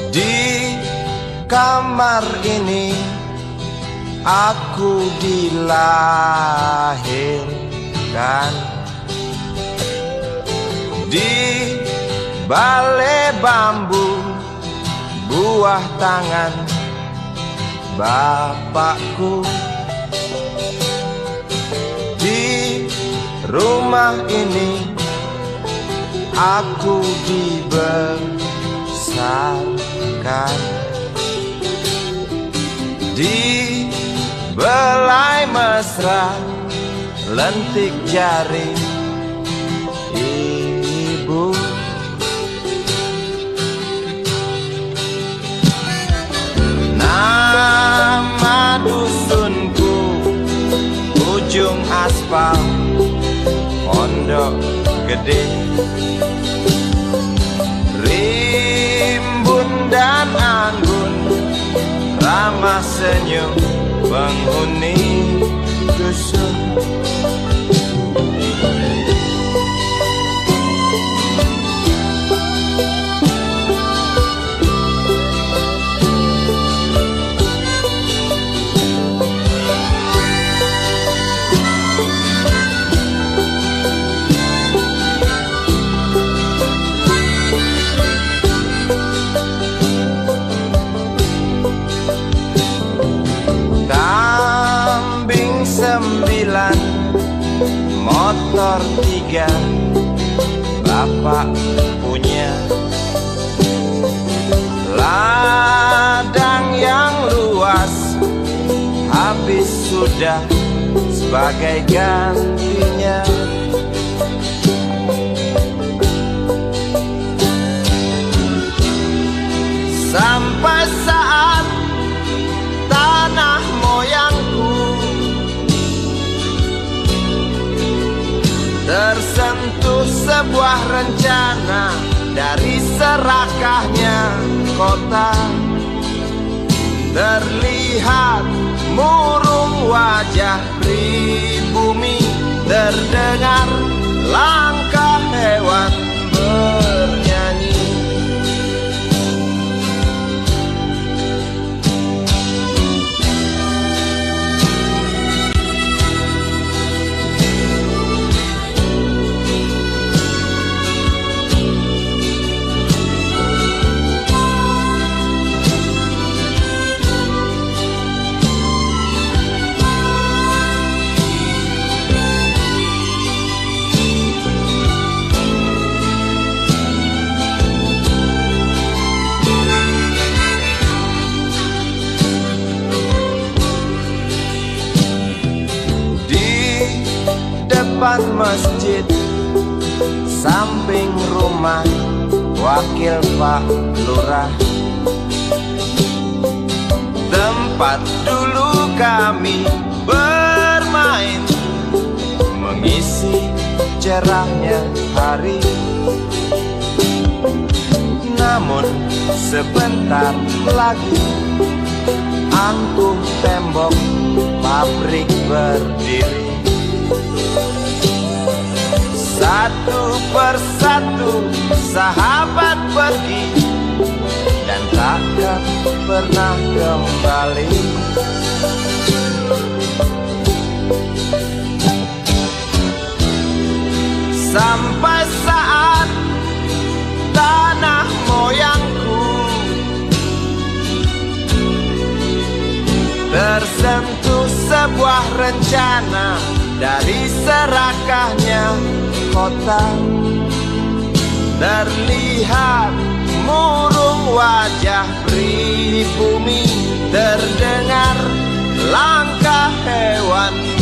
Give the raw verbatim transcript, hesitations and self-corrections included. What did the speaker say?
Di kamar ini aku dilahirkan, di balai bambu buah tangan bapakku. Di rumah ini aku dibesarkan, di belai mesra lentik jari ibu. Nama dusunku ujung aspal Pondok Gede. Rimbun dan anggun ramah senyum penghuni dusun. Sembilan, motor tiga, bapak punya. Ladang yang luas habis sudah sebagai gantinya. Sampai saat tanah moyangku tersentuh sebuah rencana dari serakahnya kota. Terlihat murung wajah pribumi, terdengar langkah hewan bernyanyi. Depan masjid, samping rumah wakil Pak Lurah, tempat dulu kami bermain, mengisi cerahnya hari. Namun sebentar lagi angkuh tembok pabrik berdiri. Satu persatu sahabat pergi dan takkan pernah kembali. Sampai saat tanah moyangku tersentuh sebuah rencana dari serakahnya kota. Terlihat murung wajah pribumi, terdengar langkah hewan